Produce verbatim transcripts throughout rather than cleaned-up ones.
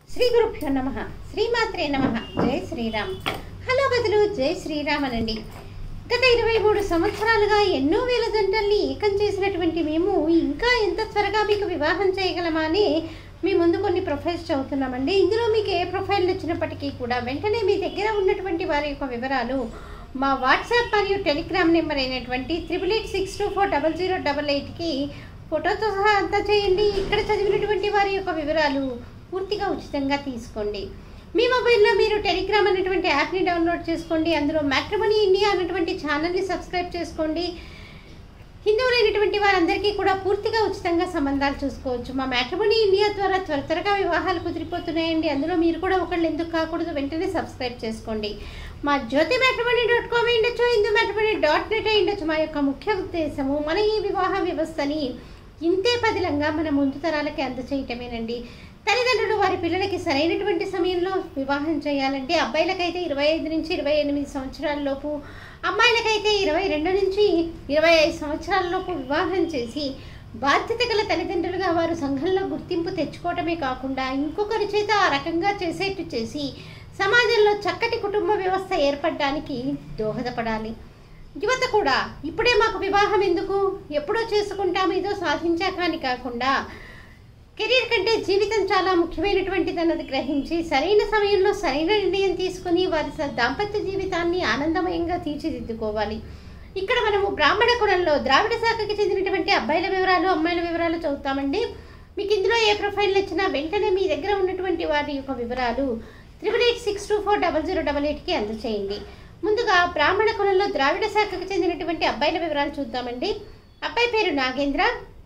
శ్రీ గురుభ్యో నమః. శ్రీమాత్రే నమః. జై శ్రీరామ్. హలో బదులు జై శ్రీరామ్ అనండి. గత ఇరవై మూడు సంవత్సరాలుగా ఎన్నో వేల జంటల్ని ఏకం చేసినటువంటి మేము ఇంకా ఎంత త్వరగా మీకు వివాహం చేయగలమా అని మీ ముందు కొన్ని ప్రొఫైల్స్ చదువుతున్నామండి. ఇందులో మీకు ఏ ప్రొఫైల్ వచ్చినప్పటికీ కూడా వెంటనే మీ దగ్గర ఉన్నటువంటి వారి యొక్క వివరాలు మా వాట్సాప్ మరియు టెలిగ్రామ్ నెంబర్ అయినటువంటి triple eight six two four double zero double ఎయిట్కి ఫోటోతో సహా అంతా చేయండి. ఇక్కడ చదివినటువంటి వారి యొక్క వివరాలు పూర్తిగా ఉచితంగా తీసుకోండి. మీ మొబైల్లో మీరు టెలిగ్రామ్ అనేటువంటి యాప్ని డౌన్లోడ్ చేసుకోండి. అందులో మ్యాట్రిమోనీ ఇండియా అనేటువంటి ఛానల్ని సబ్స్క్రైబ్ చేసుకోండి. హిందువులైనటువంటి వారందరికీ కూడా పూర్తిగా ఉచితంగా సంబంధాలు చూసుకోవచ్చు. మా మ్యాట్రిమోనీ ఇండియా ద్వారా త్వర త్వరగా వివాహాలు కుదిరిపోతున్నాయండి. అందులో మీరు కూడా ఒకళ్ళు ఎందుకు కాకూడదు, వెంటనే సబ్స్క్రైబ్ చేసుకోండి. మా జ్యోతి మ్యాట్రిమోనీ డాట్ కామ్ ఉండొచ్చు, హిందూ మ్యాట్రిమోనీ డాట్ నెట్ ఉండొచ్చు. మా యొక్క ముఖ్య ఉద్దేశము మన ఈ వివాహ వ్యవస్థని ఇంతే పదిలంగా మన ముందు తరాలకి అందచేయటమేనండి. తల్లిదండ్రులు వారి పిల్లలకి సరైనటువంటి సమయంలో వివాహం చేయాలంటే అబ్బాయిలకైతే ఇరవై ఐదు నుంచి ఇరవై ఎనిమిది సంవత్సరాల లోపు, అమ్మాయిలకైతే ఇరవై రెండు నుంచి ఇరవై ఐదు సంవత్సరాల లోపు వివాహం చేసి బాధ్యత గల తల్లిదండ్రులుగా వారు సంఘంలో గుర్తింపు తెచ్చుకోవటమే కాకుండా ఇంకొకరి చేత ఆ రకంగా చేసేట్టు చేసి సమాజంలో చక్కటి కుటుంబ వ్యవస్థ ఏర్పడడానికి దోహదపడాలి. యువత కూడా ఇప్పుడే మాకు వివాహం ఎందుకు, ఎప్పుడో చేసుకుంటాము ఏదో సాధించాక అని కాకుండా కెరీర్ కంటే జీవితం చాలా ముఖ్యమైనటువంటిది అన్నది గ్రహించి సరైన సమయంలో సరైన నిర్ణయం తీసుకుని వారి దాంపత్య జీవితాన్ని ఆనందమయంగా తీర్చిదిద్దుకోవాలి. ఇక్కడ మనము బ్రాహ్మణ కులంలో ద్రావిడ శాఖకి చెందినటువంటి అబ్బాయిల వివరాలు అమ్మాయిల వివరాలు చదువుతామండి. మీకు ఇందులో ఏ ప్రొఫైల్ నచ్చినా వెంటనే మీ దగ్గర ఉన్నటువంటి వారి యొక్క వివరాలు triple eight six two four double zero double ఎయిట్కి అందచేయండి. ముందుగా బ్రాహ్మణ కులంలో ద్రావిడ శాఖకు చెందినటువంటి అబ్బాయిల వివరాలు చూద్దామండి. అబ్బాయి పేరు నాగేంద్ర,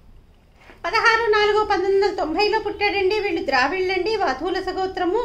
పదహారు నాలుగు పంతొమ్మిది వందల తొంభైలో పుట్టాడండి. వీళ్ళు ద్రావిళ్ళండి, వధువుల సగోత్రము.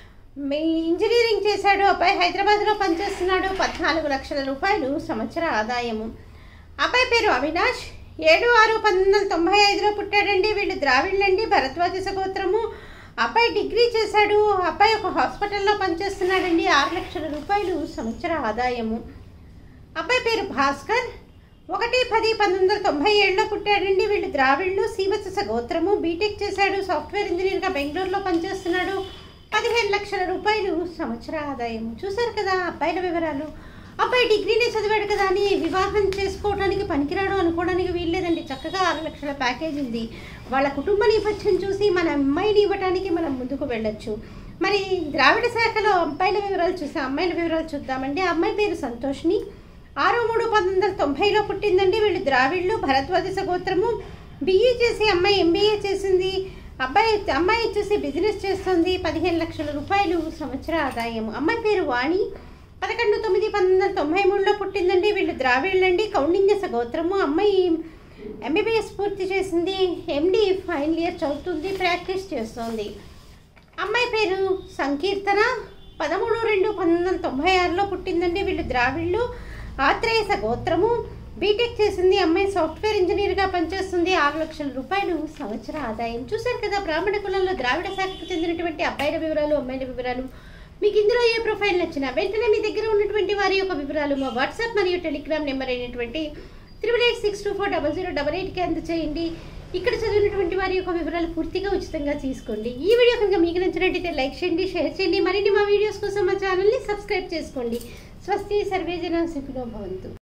ఇంజనీరింగ్ చేశాడు. అబ్బాయి హైదరాబాద్లో పనిచేస్తున్నాడు. పద్నాలుగు లక్షల రూపాయలు సంవత్సర ఆదాయము. అబ్బాయి పేరు అవినాష్, ఏడు ఆరు పంతొమ్మిది వందల తొంభై ఐదులో పుట్టాడండి. వీళ్ళు ద్రావిళ్ళండి, భరద్వాజ సగోత్రము. అబ్బాయి డిగ్రీ చేశాడు. అబ్బాయి ఒక హాస్పిటల్లో పనిచేస్తున్నాడండి. ఆరు లక్షల రూపాయలు సంవత్సర ఆదాయము. అబ్బాయి పేరు భాస్కర్, ఒకటి పది పంతొమ్మిది వందల తొంభై ఏడులో పుట్టాడండి. వీళ్ళు ద్రావిళ్ళు, సీవత్స గోత్రము. బీటెక్ చేశాడు. సాఫ్ట్వేర్ ఇంజనీర్గా బెంగళూరులో పనిచేస్తున్నాడు. పదిహేను లక్షల రూపాయలు సంవత్సర ఆదాయం. చూశారు కదా అబ్బాయిల వివరాలు. అబ్బాయి డిగ్రీనే చదివాడు కదా అని వివాహం చేసుకోవడానికి పనికిరాడు అనుకోవడానికి వీల్లేదండి. చక్కగా ఆరు లక్షల ప్యాకేజ్ ఉంది. వాళ్ళ కుటుంబ నేపథ్యం చూసి మన అమ్మాయిని ఇవ్వడానికి మనం ముందుకు వెళ్ళొచ్చు. మరి ద్రావిడ శాఖలో అబ్బాయిల వివరాలు చూసి అమ్మాయిల వివరాలు చూద్దామండి. అమ్మాయి పేరు సంతోష్ని, ఆరు మూడు పంతొమ్మిది వందల తొంభైలో పుట్టిందండి. వీళ్ళు ద్రావిళ్ళు, భరద్వాజ గోత్రము. బిఈ చేసి అమ్మాయి ఎంబీఏ చేసింది. అబ్బాయి అమ్మాయి వచ్చేసి బిజినెస్ చేస్తుంది. పదిహేను లక్షల రూపాయలు సంవత్సర ఆదాయం. అమ్మాయి పేరు వాణి, పదకొండు తొమ్మిది పంతొమ్మిది వందల తొంభై మూడులో పుట్టిందండి. వీళ్ళు ద్రావిళ్ళండి, కౌండిన్య గోత్రము. అమ్మాయి ఎంబీబీఎస్ పూర్తి చేసింది. ఎండి ఫైనల్ ఇయర్ చదువుతుంది, ప్రాక్టీస్ చేస్తుంది. అమ్మాయి పేరు సంకీర్తన, పదమూడు రెండు పంతొమ్మిది వందల తొంభై ఆరులో పుట్టిందండి. వీళ్ళు ద్రావిళ్ళు, ఆత్రేయస గోత్రము. బీటెక్ చేసింది. అమ్మాయి సాఫ్ట్వేర్ ఇంజనీర్గా పనిచేస్తుంది. ఆరు లక్షల రూపాయలు సంవత్సర ఆదాయం. చూశారు కదా బ్రాహ్మణ కులంలో ద్రావిడ శాఖకు చెందినటువంటి అబ్బాయిల వివరాలు అమ్మాయిల వివరాలు. మీకు ఇందులో ఏ ప్రొఫైల్ నచ్చినా వెంటనే మీ దగ్గర ఉన్నటువంటి వారి యొక్క వివరాలు మా వాట్సాప్ మరియు టెలిగ్రామ్ నెంబర్ అయినటువంటి triple eight six two four double zero double ఎయిట్కి అందచేయండి. ఇక్కడ చదివినటువంటి వారి యొక్క వివరాలు పూర్తిగా ఉచితంగా తీసుకోండి. ఈ వీడియో కనుక మీకు నచ్చినట్టయితే లైక్ చేయండి, షేర్ చేయండి. మరిన్ని మా వీడియోస్ కోసం మా ఛానల్ని సబ్స్క్రైబ్ చేసుకోండి. స్వస్తి సర్వే జనా సుఖినో భవంతు.